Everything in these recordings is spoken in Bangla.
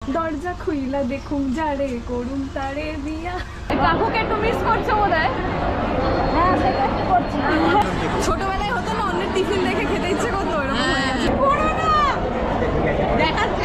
দরজা খুইলা দেখুন যারে করুন তারে বিয়া। কাকুকে একটু মিস করছো বোধহয়? হ্যাঁ সেটা করছি। ছোটবেলায় হতো না, অন্যের টিফিন দেখে খেতে ইচ্ছে করতো, এরকম হয়ে গেছে। দেখাচ্ছে।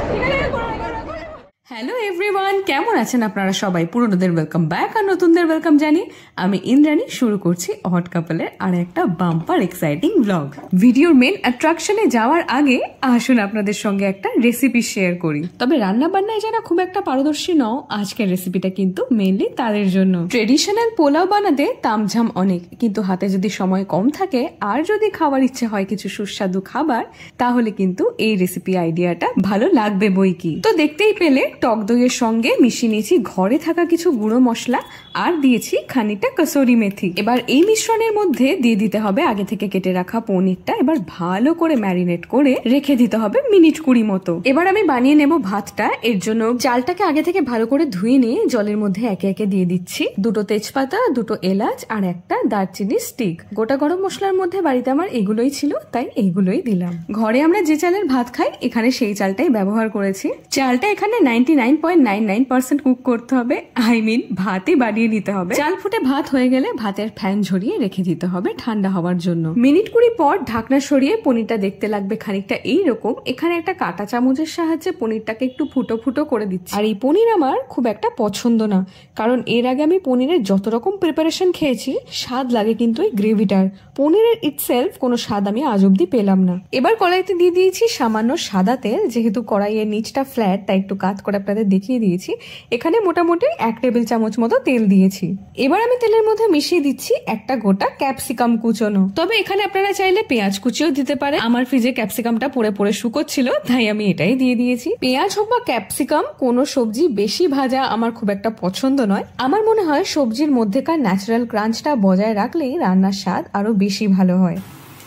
হ্যালো এভরিওয়ান, কেমন আছেন আপনারা সবাই? পুরনোদের ওয়েলকাম ব্যাক আর নতুনদের ওয়েলকাম জানি। আমি ইন্দ্রাণী, শুরু করছি হট কাপলের আর একটা বাম্পার এক্সাইটিং ব্লগ। ভিডিওর মেন অ্যাট্রাকশনে যাওয়ার আগে আসুন আপনাদের সঙ্গে একটা রেসিপি শেয়ার করি। তবে রান্না বান্নায় যারা খুব একটা পারদর্শী নও, আজকের রেসিপিটা কিন্তু মেনলি তাদের জন্য। ট্রেডিশনাল পোলাও বানাতে তামঝাম অনেক, কিন্তু হাতে যদি সময় কম থাকে আর যদি খাওয়ার ইচ্ছে হয় কিছু সুস্বাদু খাবার, তাহলে কিন্তু এই রেসিপি আইডিয়াটা ভালো লাগবে বই কি। তো দেখতেই পেলে টক দইয়ের সঙ্গে মিশিয়ে নিয়েছি ঘরে থাকা কিছু গুঁড়ো মশলা আর দিয়েছি খানিকটা কসুরি মেথি। এবার এই মিশ্রণের মধ্যে দিয়ে দিতে হবে আগে থেকে কেটে রাখা পনিরটা। এবার ভালো করে ম্যারিনেট করে রেখে দিতে হবে মিনিট 20 মতো। এবার আমি বানিয়ে নেব ভাতটা। এর জন্য চালটাকে আগে থেকে ভালো করে ধুয়ে নিয়ে জলের মধ্যে একে একে দিয়ে দিচ্ছি 2টো তেজপাতা, 2টো এলাচ আর একটা দারচিনি স্টিক। গোটা গরম মশলার মধ্যে বাড়িতে আমার এগুলোই ছিল, তাই এইগুলোই দিলাম। ঘরে আমরা যে চালের ভাত খাই এখানে সেই চালটাই ব্যবহার করেছি। চালটা এখানে 99.99% কুক করতে হবে, ভাতই বানিয়ে নিতে হবে। চাল ফুটে ভাত হয়ে গেলে ভাতের ফ্যান ঝরিয়ে রেখে দিতে হবে ঠান্ডা হওয়ার জন্য। মিনিট 20 পর ঢাকনা সরিয়ে পনিরটা দেখতে লাগবে খানিকটা এইরকম। এখানে একটা কাঁটা চামচের সাহায্যে পনিরটাকে একটু ফুটো ফুটো করে দিচ্ছি। আর এই পনির আমার খুব একটা পছন্দ না, কারণ এর আগে আমি পনিরের যত রকম প্রিপারেশন খেয়েছি স্বাদ লাগে, কিন্তু এই গ্রেভিটার পনিরের ইটসেলফ কোনো স্বাদ আমি আজ অব্দি পেলাম না। এবার কড়াইতে দিয়ে দিয়েছি সামান্য সাদা তেল। যেহেতু কড়াইয়ের নিচটা ফ্ল্যাট তাই একটু কাত করে আপনাদের দেখিয়ে দিয়েছি। এখানে মোটামুটি 1 টেবিল চামচ মতো তেল দিয়েছি। এবার আমি তেলের মধ্যে মিশিয়ে দিচ্ছি একটা গোটা ক্যাপসিকাম কুচোনো। তবে এখানে আপনারা চাইলে পেঁয়াজ কুচিও দিতে পারে। আমার ফ্রিজে ক্যাপসিকামটা পড়ে পড়ে শুকোচ্ছিল, তাই আমি এটাই দিয়ে দিয়েছি। পেঁয়াজ হোক বা ক্যাপসিকাম, কোনো সবজি বেশি ভাজা আমার খুব একটা পছন্দ নয়। আমার মনে হয় সবজির মধ্যেকার ন্যাচারাল ক্রাঞ্চটা বজায় রাখলেই রান্নার স্বাদ আরো বেশি ভালো হয়।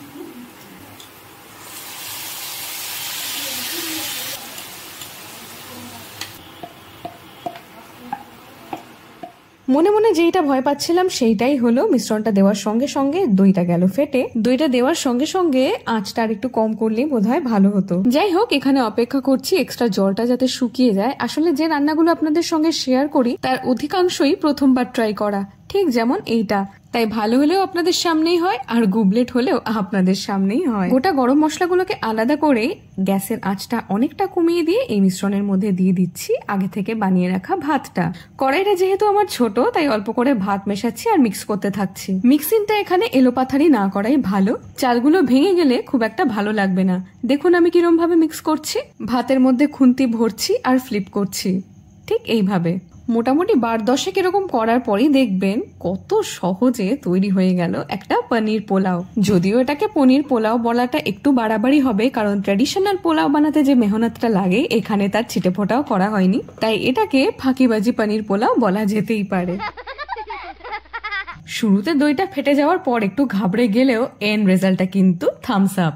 মনে মনে যেইটা ভয় পাচ্ছিলাম সেইটাই হলো। মিশ্রণটা দেওয়ার সঙ্গে সঙ্গে দইটা গেল ফেটে। দইটা দেওয়ার সঙ্গে সঙ্গে আঁচটা আর একটু কম করলেই বোধহয় ভালো হতো। যাই হোক, এখানে অপেক্ষা করছি এক্সট্রা জলটা যাতে শুকিয়ে যায়। আসলে যে রান্নাগুলো আপনাদের সঙ্গে শেয়ার করি তার অধিকাংশই প্রথমবার ট্রাই করা, ঠিক যেমন এইটা। তাই ভালো হলেও আপনাদের সামনেই হয়, আর গুবলেট হলেও আপনাদের সামনেই হয়। গোটা গরম মশলাগুলোকে আলাদা করে গ্যাসের আঁচটা অনেকটা কমিয়ে দিয়ে এই মিশ্রণের মধ্যে দিয়ে দিচ্ছি আগে থেকে বানিয়ে রাখা ভাতটা। কড়াইটা যেহেতু আমার ছোট, তাই অল্প করে ভাত মেশাচ্ছি আর মিক্স করতে থাকছি। মিক্সিংটা এখানে এলোপাথারি না করাই ভালো, চালগুলো ভেঙে গেলে খুব একটা ভালো লাগবে না। দেখুন আমি কিরম ভাবে মিক্স করছি। ভাতের মধ্যে খুন্তি ভরছি আর ফ্লিপ করছি, ঠিক এইভাবে। মোটামুটি 12-10 এরকম করার পরই দেখবেন কত সহজে তৈরি হয়ে গেল একটা পনির পোলাও। যদিও এটাকে পনির পোলাও বলাটা একটু বাড়াবাড়ি হবে, কারণ ট্র্যাডিশনাল পোলাও বানাতে যে মেহনতটা লাগে এখানে তার ছিটে ফোটাও করা হয়নি, তাই এটাকে ফাঁকিবাজি পনির পোলাও বলা যেতেই পারে। শুরুতে দইটা ফেটে যাওয়ার পর একটু ঘাবড়ে গেলেও এন্ড রেজাল্টটা কিন্তু থামস আপ।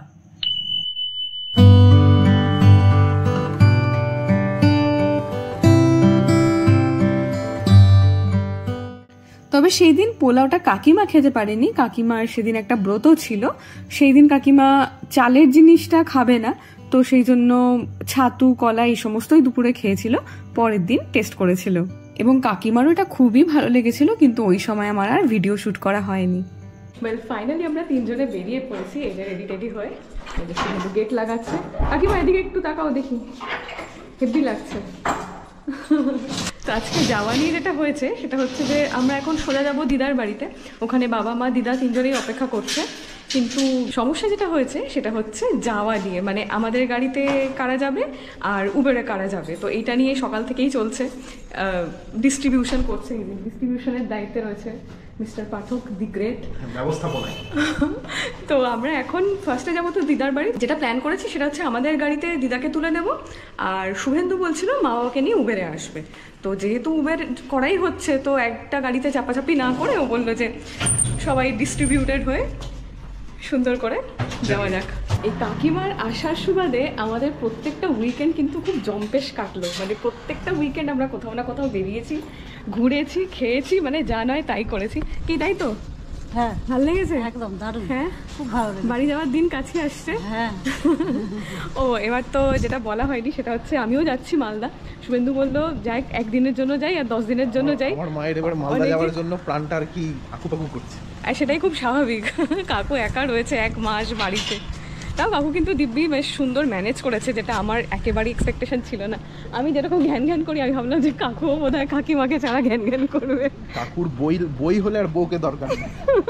তবে সেই দিন পোলাওটা কাকিমা খেতে পারেনি। কাকিমার সেদিন একটা ব্রত ছিল, সেই দিন কাকিমা চালের জিনিসটা খাবে না, তো সেই জন্য ছাতু কলা এই সমস্তই দুপুরে খেয়েছিল, পরের দিন টেস্ট করেছিল এবং কাকিমারও এটা খুবই ভালো লেগেছিল, কিন্তু ওই সময় আমার আর ভিডিও শুট করা হয়নি। ওয়েল ফাইনালি আমরা 3 জনে বেরিয়ে পড়েছি, এদের রেডি টেডি হয়ে। গেট লাগাচ্ছে। কাকিমা এদিকে একটু তাকাও দেখি, হেভি লাগছে। তো আজকে যাওয়া নিয়ে যেটা হয়েছে সেটা হচ্ছে যে আমরা এখন সোজা যাবো দিদার বাড়িতে। ওখানে বাবা মা দিদা 3 জনেই অপেক্ষা করছে। কিন্তু সমস্যা যেটা হয়েছে সেটা হচ্ছে যাওয়া নিয়ে, মানে আমাদের গাড়িতে কারা যাবে আর উবেরে কারা যাবে। তো এইটা নিয়ে সকাল থেকেই চলছে, ডিস্ট্রিবিউশন করছে। ডিস্ট্রিবিউশনের দায়িত্বে রয়েছে মিস্টার পাঠক দি গ্রেট, ব্যবস্থাপনায়। তো আমরা এখন ফার্স্টে যাবো তো দিদার বাড়ি। যেটা প্ল্যান করেছি সেটা হচ্ছে আমাদের গাড়িতে দিদাকে তুলে নেব, আর শুভেন্দু বলছিল মা বাবাকে নিয়ে উবেরে আসবে। তো যেহেতু উবের করাই হচ্ছে, তো একটা গাড়িতে চাপাচাপি না করে ও বললো যে সবাই ডিস্ট্রিবিউটেড হয়ে সুন্দর করে যাওয়া যাক। এই কাকিমার আসার সুবাদে আমাদের প্রত্যেকটা উইকেন্ড কিন্তু খুব জম্পেশ কাটলো। মানে প্রত্যেকটা উইকেন্ড আমরা কোথাও না কোথাও বেরিয়েছি, ঘুরেছি, খেয়েছি, মানে যা নয় তাই করেছি। কি তাই তো? হ্যাঁ ভালো লেগেছে? একদম দারুণ। হ্যাঁ, খুব ভালো লেগেছে। বাড়ি যাওয়ার দিন কাছে আসছে। হ্যাঁ ও এবার তো যেটা বলা হয়নি সেটা হচ্ছে আমিও যাচ্ছি মালদা। শুভেন্দু বললো যাই, একদিনের জন্য যাই আর 10 দিনের জন্য যাই। আমার মায়ের এবার মালদা যাওয়ার জন্য প্রাণটা আর কি আকুপাকু করছে। আর সেটাই খুব স্বাভাবিক। কাকু একা রয়েছে 1 মাস বাড়িতে। তাও কাকু কিন্তু দিব্যি বেশ সুন্দর ম্যানেজ করেছে, যেটা আমার একেবারেই এক্সপেকটেশন ছিল না। আমি যেরকম ঘ্যান করি, আমি ভাবলাম যে কাকুও বোধ হয় কাকিমাকে ছাড়া ঘ্যান করবে। কাকুর বই হলে আর বউকে দরকার নেই।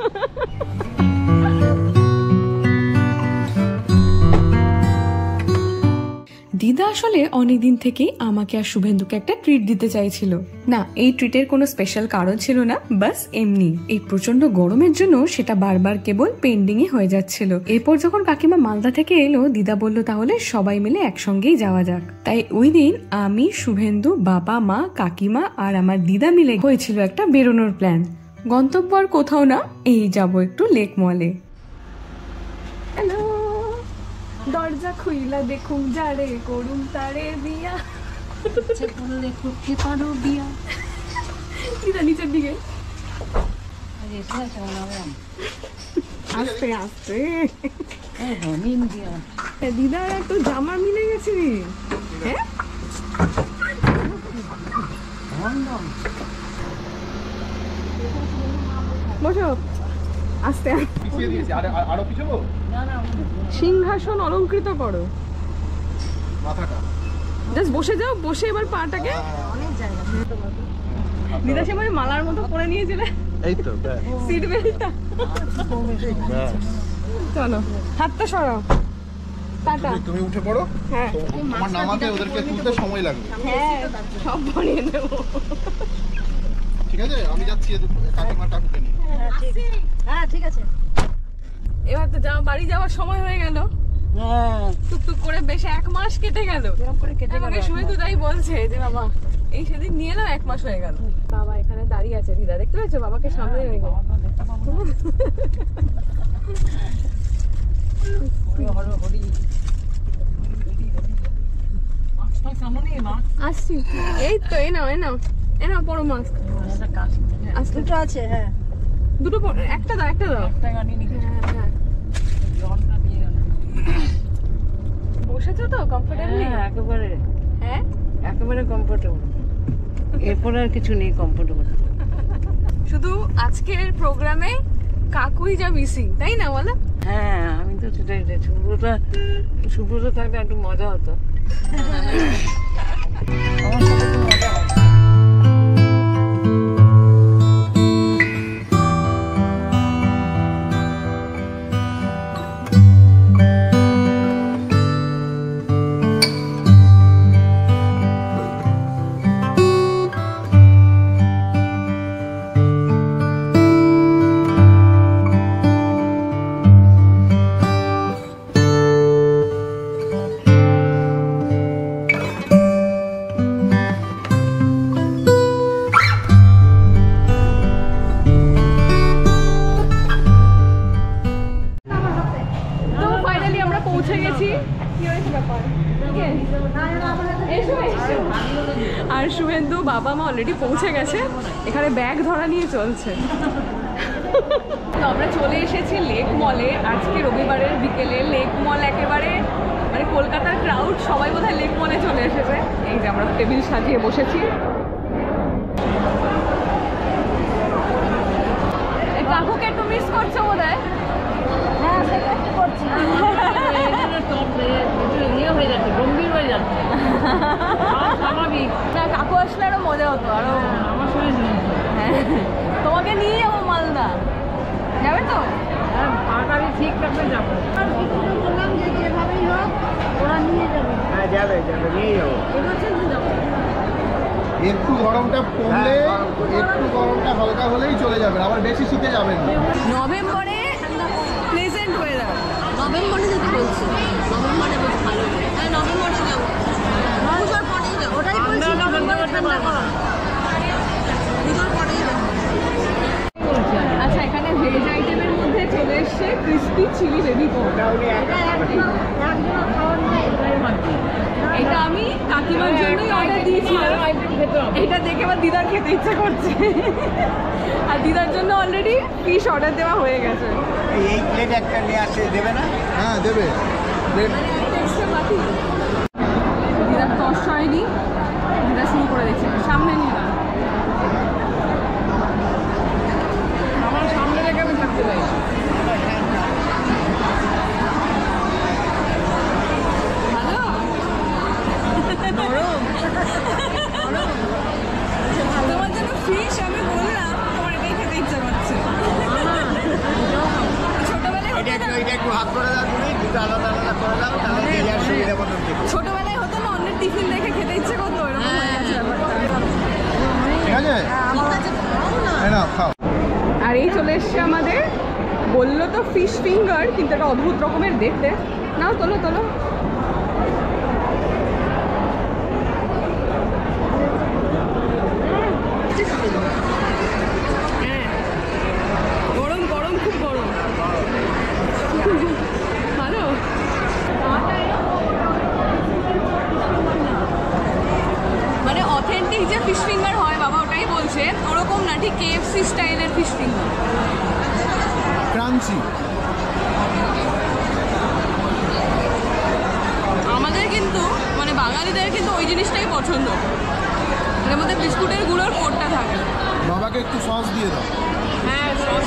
দিদা আসলে অনেকদিন থেকেই আমাকে আর শুভেন্দুকে একটা ট্রিট দিতে চাইছিল। না, এই ট্রিটের কোনো স্পেশাল কারণ ছিল না, বাস এমনি এই প্রচন্ড গরমের জন্য সেটা বারবার কেবল পেন্ডিং এ হয়ে যাচ্ছিল। এরপর যখন কাকিমা মালদা থেকে এলো, দিদা বলল তাহলে সবাই মিলে একসঙ্গেই যাওয়া যাক। তাই ওই দিন আমি, শুভেন্দু, বাবা, মা, কাকিমা আর আমার দিদা মিলে হয়েছিল একটা বেরোনোর প্ল্যান। গন্তব্য আর কোথাও না, এই যাবো একটু লেক মলে। হ্যালো, দরজা খুইলা দেখুম যারে করুম তারে বিয়া। ইচ্ছে করলে করতে পারো বিয়া। দিদা নিচের দিকে আরে এটা কেমন হবে? আস্তে আস্তে। নিম দিয়া দিদার একটু জামা মিলে গেছে রে। হ্যাঁ, বসো আস্তে। পিছিয়ে দিয়েছি, আরো পিছাবো। সিংহাসন অলঙ্কৃত করো, মাথাটা জাস্ট বসে যাও। বসে এবার পাটাকে অনেক জায়গা। দিদা সে মানে মালার মতো পরে নিয়েছিলে এই তো ব্যাস। সিট বেল্টটা। ব্যাস। চলো, হাতটা সরাও। টাটা। তুমি উঠে পড়ো। হ্যাঁ তোমার নামাতে ওদেরকে তুলতে সময় লাগবে। হ্যাঁ, সব বানিয়ে দেবো। ঠিক আছে, আমি যাচ্ছি কাকিমার কাকুকে নিয়ে। হ্যাঁ ঠিক আছে। এবার তো বাড়ি যাওয়ার সময় হয়ে গেল। হ্যাঁ টুকটুক করে বেশ 1 মাস কেটে গেল। এরকম করে কেটে গেল। আমাকে শুভেন্দু তাই বলছে যে বাবা এই সেদিন নিয়ে এলাম, 1 মাস হয়ে গেল। বাবা এখানে দাঁড়িয়ে আছে, দিদা দেখতে পাচ্ছ বাবাকে সামনে রেখে। আসছি, এই তো এই নাও পরো মাস্ক। আসতে দুটো আছে। হ্যাঁ দুটো একটা দাও। হ্যাঁ। বসেছো তো কমফোর্টেবলি? একেবারে হ্যাঁ, একেবারে কমফোর্টেবল। এরপরে আর কিছু নেই কমফোর্টেবল। শুধু আজকের প্রোগ্রামে কাকুই যা মিসিং, তাই না বলো? হ্যাঁ আমি তো সেটাই, শুভ্রতা থাকলে একটু মজা হতো। আমার সাথে তো মজা হয়। আর শুভেন্দু বাবা মা অলরেডি পৌঁছে গেছে, এখানে ব্যাগ ধরা নিয়ে চলছে। তো আমরা চলে এসেছি লেক মলে। আজকে রবিবারের বিকেলে লেক মল একেবারে মানে কলকাতার ক্রাউড সবাই বোধহয় লেক মলে চলে এসেছে। এই যে আমরা টেবিল সাজিয়ে বসেছি। কাকুকে একটু মিস করছো বোধহয়? হ্যাঁ সেটা একটু করছি। হয়ে যাচ্ছে, গম্ভীর হয়ে যাচ্ছে। স্বাভাবিক না, কাকু আসলে আরো মজা হতো। আরো আমার সঙ্গে হ্যাঁ, তোমাকে নিয়ে যাবো মালদা, যাবে তো? পাকালি ঠিক থাকলে যাবো। আর কি করে বললাম যে যেভাবেই হোক ওরা নিয়ে যাবে। হ্যাঁ যাবে নিয়ে যাবো। এবছর তো যাবো। একটু গরমটা কমলে, একটু গরমটা হালকা হলেই চলে যাবেন, আবার বেশি শীতে যাবেন না। নভেম্বরে প্লেজেন্ট ওয়েদার। নভেম্বরে যেতে বলছি, নভেম্বরে বেশ ভালো হবে। হ্যাঁ নভেম্বরে যাবো, পুজোর পরেই যাবো। ওটাই বলছি নভেম্বরে ঠান্ডা করা। পুজোর পরেই যাবো। আচ্ছা, এখানে ভেজ আইটেমের মধ্যে চলে এসছে ক্রিস্পি চিলি বেবি কর্ন। একজন খাওয়ার নয়, এটাই মাত্র। এটা আমি কাকিমার জন্যই অর্ডার দিয়েছিল, এটা দেখে আবার দিদার খেতে ইচ্ছা করছে। আর দিদার জন্য অলরেডি ফিশ অর্ডার দেওয়া হয়ে গেছে। এই প্লেট একটা নিয়ে আসছে, দেবে না? হ্যাঁ দেবে প্লেট। দিদার তস হয়নি, দিদা শুরু করে দিচ্ছে। সামনে নিয়ে না, আমার সামনে রেখে আমি থাকতে চাই। ভালো নরম, তোমার জন্য ফিশ আমি বললাম, তোমার এটাই খেতে ইচ্ছা করছে। ছোটবেলায় এটা একটু হাত করে দাও, তুমি দুটো আলাদা আলাদা করে দাও, তাহলে যে যার সুবিধা মতন খেতে। ছোটবেলায় হতো না, অন্যের টিফিন দেখে খেতে ইচ্ছে করতো, এরকম হয়ে গেছে ব্যাপারটা। ঠিক আছে এই নাও খাও। আর এই চলে এসছে আমাদের, বললো তো ফিশ ফিঙ্গার, কিন্তু এটা অদ্ভুত রকমের দেখতে। নাও তোলো তোলো। হ্যাঁ, গরম গরম, খুব গরম। ভালো। মানে অথেন্টিক যে ফিশ ফিঙ্গার হয় বাবা ওটাই বলছে, ওরকম না, ঠিক KFC স্টাইলের ফিশ ফিঙ্গার। ক্রাঞ্চি। আমাদের কিন্তু মানে বাঙালিদের কিন্তু ওই জিনিসটাই পছন্দ, এর মধ্যে বিস্কুটের গুঁড়োর কোটটা থাকে। বাবাকে একটু সস দিয়ে দাও। হ্যাঁ,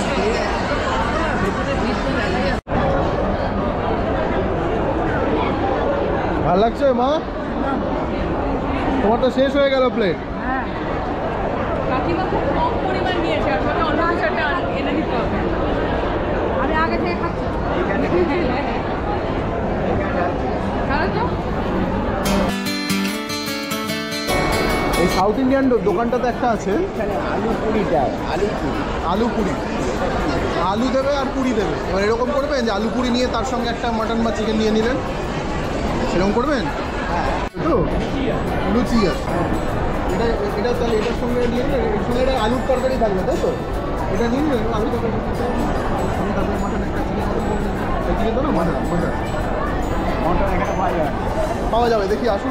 ভালো লাগছে মা? তোমারটা শেষ হয়ে গেল প্লেট। কাকিমা খুব কম পরিমাণ নিয়েছে, আর মানে অন্য কিছু একটা এনে দিতে হবে। আমি আগে থেকে খাচ্ছি। তাহলে তো এই সাউথ ইন্ডিয়ান দোকানটাতে একটা আছে, আলু পুরি দেয়, আলু পুরি। আলু পুরি। আলু দেবে আর পুরি দেবে। এবার এরকম করবেন যে আলু পুরি নিয়ে তার সঙ্গে একটা মাটন বা চিকেন নিয়ে নিলেন, সেরকম করবেন তো। লুচি আছে এটা, এটা তাহলে এটার সঙ্গে নিয়ে নিলেন, এর সঙ্গে এটা আলুর তরকারি থাকবে তাই তো। এটা নিয়ে নিলেন আলু তরকারি, তারপরে মাটন একটা চিকেন তো না, মাটন মাটন মটন এখানে পাওয়া যায়। পাওয়া যাবে, দেখি আসুন।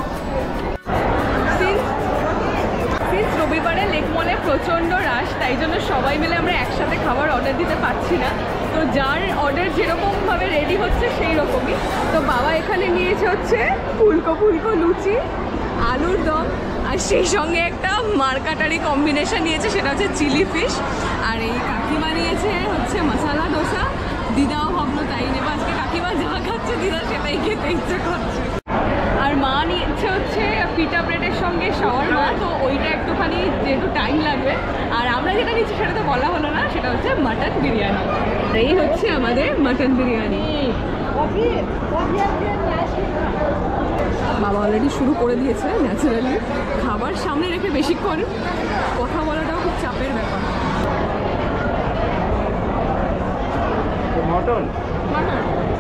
সিন্স রবিবারে লেক মলে প্রচণ্ড রাশ, তাই জন্য সবাই মিলে আমরা একসাথে খাবার অর্ডার দিতে পারছি না। তো যার অর্ডার যেরকমভাবে রেডি হচ্ছে সেই রকমই। তো বাবা এখানে নিয়েছে হচ্ছে ফুলকো ফুলকো লুচি, আলুর দম, আর সেই সঙ্গে একটা মারকাটারি কম্বিনেশন নিয়েছে, সেটা হচ্ছে চিলি ফিশ। আর এই কাকিমা নিয়েছে হচ্ছে মশালা ডোসা। দিদাও ভাবলো তাই নেবো, আজকে কাকিমা যা খাচ্ছে দিদা সেটাই খেতে ইচ্ছে করছে। আর মা নিয়েছে হচ্ছে পিটা ব্রেডের সঙ্গে শাওয়ারমা, তো ওইটা একটুখানি যেহেতু টাইম লাগবে। আর আমরা যেটা নিচ্ছি সেটা তো বলা হলো না, সেটা হচ্ছে মাটন বিরিয়ানি। এই হচ্ছে আমাদের মাটন বিরিয়ানি। বাবা অলরেডি শুরু করে দিয়েছে ন্যাচারালি। খাবার সামনে রেখে বেশিক্ষণ কথা বলাটাও খুব চাপের ব্যাপার। মটন মাটন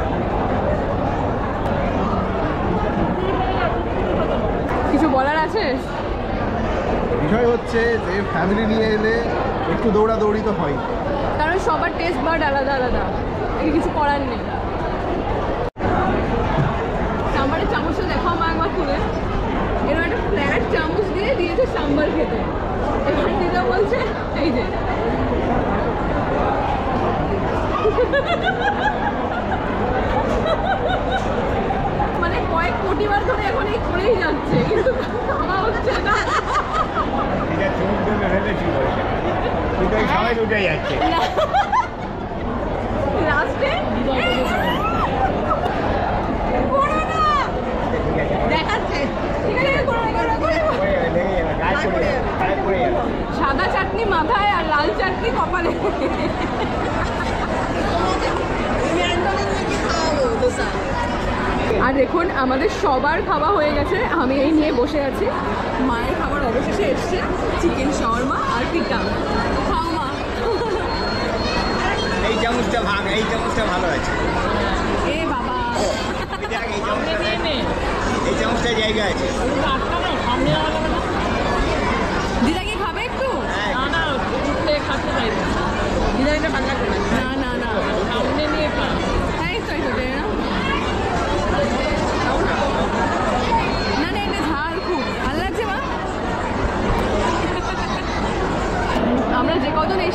কিছু বলার আছে? বিষয় হচ্ছে যে ফ্যামিলি নিয়ে এলে একটু দৌড়াদৌড়ি তো হয়, কারণ সবার টেস্ট বার্ড আলাদা আলাদা, এর কিছু করার নেই। সাম্বারের চামচটা দেখাও মা একবার তুলে। এরকম একটা ফ্ল্যাট চামচ দিয়ে দিয়েছে সাম্বার খেতে। এবার দিদা বলছে এই যে মানে কয়েক কোটি বার ধরে এখন এই করেই যাচ্ছে, কিন্তু খাওয়া হচ্ছে না। এটা চুপ দেবে ভেবেছি, কিন্তু এই সবাই উঠে যাচ্ছে। লাস্টে দেখাচ্ছে, ঠিক আছে সাদা চাটনি মাথায় আর লাল চাটনি কপালে। আর দেখুন আমাদের সবার খাওয়া হয়ে গেছে, আমি এই নিয়ে বসে আছি। মায়ের খাবার অবশেষে এসছে, চিকেন শাওয়ারমা আর পিঠা। খাও মা। এই চামচটা ভাগ, এই চামচটা ভালো আছে। এ বাবা, এই চামচটা জায়গা আছে। দিদা কি খাবে একটু? না খাতে পারবে দিদা, এটা ভালো লাগবে না। না না না, সামনে নিয়ে খা। তাই তো এটা দে না। না না, এটা ঝাল খুব ভালো লাগছে মা।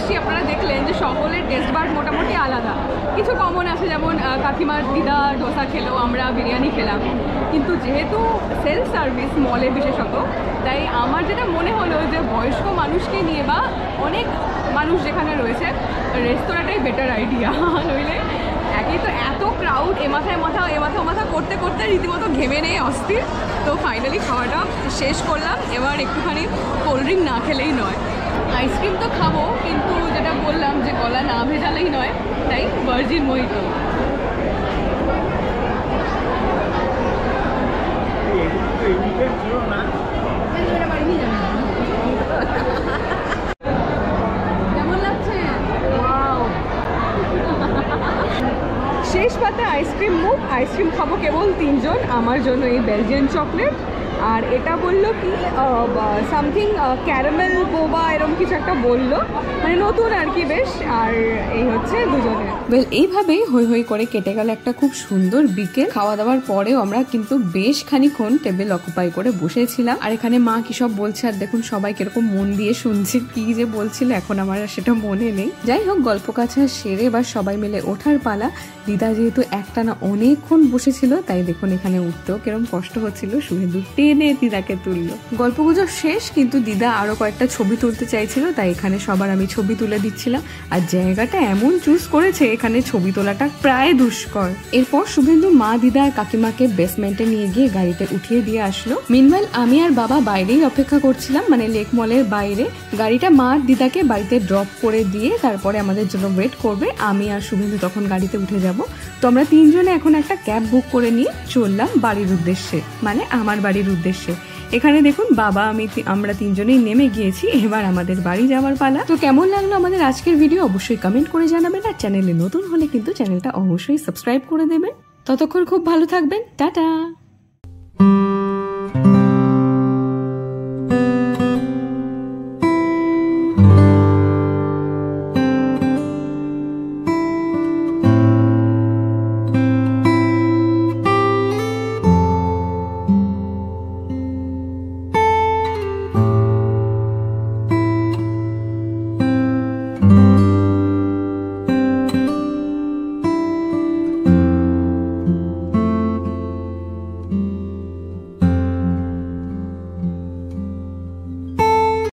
এসে আপনারা দেখলেন যে সকলের টেস্ট বার মোটামুটি আলাদা। কিছু কমন আছে, যেমন কাকিমার দিদা ডোসা খেলো, আমরা বিরিয়ানি খেলাম। কিন্তু যেহেতু সেলফ সার্ভিস মলে বিশেষত, তাই আমার যেটা মনে হলো যে বয়স্ক মানুষকে নিয়ে বা অনেক মানুষ যেখানে রয়েছে রেস্তোরাঁটাই বেটার আইডিয়া। নইলে একই তো এত ক্রাউড, এ মাথায় মাথা এ মাথা মাথা করতে করতে রীতিমতো ঘেমে নেই অস্থির। তো ফাইনালি খাওয়াটা শেষ করলাম। এবার একটুখানি কোল্ড ড্রিঙ্ক না খেলেই নয়। আইসক্রিম তো খাবো, কিন্তু যেটা বললাম যে গলা না ভেজালেই নয়, তাই ভার্জিন মোহিতো। কেমন লাগছে? শেষ পাতে আইসক্রিম মুখ। আইসক্রিম খাবো কেবল 3 জন। আমার জন্য এই বেলজিয়ান চকলেট, আর এটা বললো কি সামথিং ক্যারামেল বোবা এরকম কিছু একটা বললো, মানে নতুন আর কি বেশ। আর এই হচ্ছে দুজনে। ওয়েল, এইভাবেই হই হই করে কেটে গেল একটা খুব সুন্দর বিকেল। খাওয়া দাওয়ার পরেও আমরা কিন্তু বেশ খানিক্ষণ টেবিল অকুপাই করে বসেছিলাম। আর এখানে মা কি সব বলছে, আর দেখুন সবাই কিরকম মন দিয়ে শুনছে। কি যে বলছিল এখন আমার সেটা মনে নেই। যাই হোক, গল্প কাছা সেরে এবার সবাই মিলে ওঠার পালা। দিদা যেহেতু একটানা অনেকক্ষণ বসেছিল, তাই দেখুন এখানে উঠতেও কিরকম কষ্ট হচ্ছিল, শুভেন্দু টেনে দিদাকে তুললো। গল্পগুজব শেষ, কিন্তু দিদা আরো কয়েকটা ছবি তুলতে চাইছিল, তাই এখানে সবার আমি ছবি তুলে দিচ্ছিলাম। আর জায়গাটা এমন চুজ করেছে, এখানে ছবি তোলাটা প্রায় দুষ্কর। এরপর শুভেন্দু মা, দিদা আর কাকিমাকে বেসমেন্টে নিয়ে গিয়ে গাড়িতে উঠিয়ে দিয়ে আসলো। মিনওয়াইল আমি আর বাবা বাইরেই অপেক্ষা করছিলাম, মানে লেক মলের বাইরে। গাড়িটা মা আর দিদাকে বাড়িতে ড্রপ করে দিয়ে তারপরে আমাদের জন্য ওয়েট করবে। আমি আর শুভেন্দু তখন গাড়িতে উঠে যাব। তো আমরা 3 জনে এখন একটা ক্যাব বুক করে নিয়ে চললাম বাড়ির উদ্দেশ্যে, মানে আমার বাড়ির উদ্দেশ্যে। এখানে দেখুন বাবা আমরা 3 জনেই নেমে গিয়েছি। এবার আমাদের বাড়ি যাওয়ার পালা। তো কেমন লাগলো আমাদের আজকের ভিডিও অবশ্যই কমেন্ট করে জানাবেন, আর চ্যানেলে নতুন হলে কিন্তু চ্যানেলটা অবশ্যই সাবস্ক্রাইব করে দেবেন। ততক্ষণ খুব ভালো থাকবেন, টাটা।